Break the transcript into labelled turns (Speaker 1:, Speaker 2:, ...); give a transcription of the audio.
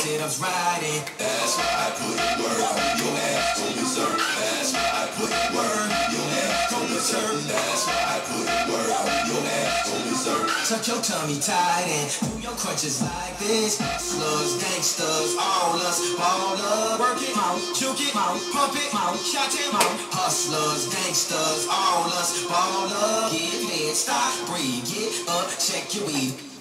Speaker 1: sit-ups riding. That's why I put work on your ass on reserve. That's why I put work on your ass on reserve. That's why I put work on your ass on reserve. Tuck your tummy tight and do your crunches like this. Slugs, gangsters, all us, ball up. Work it, mouth, juke it, mouth, pump it, mouth, shot it, mouth. Hustlers, gangsters, all us, ball up. Get in, stop, breathe, get up, check your weed.